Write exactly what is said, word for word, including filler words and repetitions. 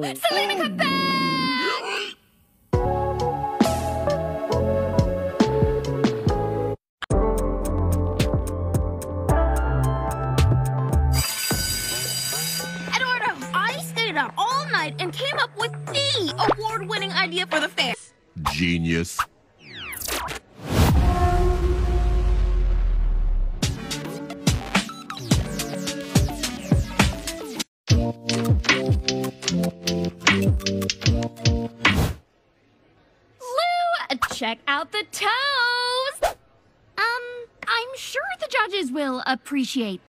Selena, come back! Eduardo, I stayed up all night and came up with the award-winning idea for the fair. Genius. Lou, check out the toes! Um, I'm sure the judges will appreciate